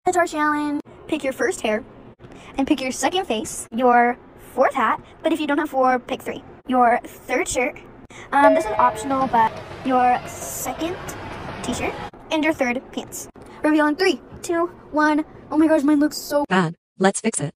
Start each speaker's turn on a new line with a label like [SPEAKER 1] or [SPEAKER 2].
[SPEAKER 1] That's our challenge. Pick your first hair, and pick your second face, your fourth hat, but if you don't have four, pick three. Your third shirt, this is optional, but your second t-shirt, and your third pants. Reveal in 3, 2, 1. Oh my gosh, mine looks so
[SPEAKER 2] bad. Let's fix it.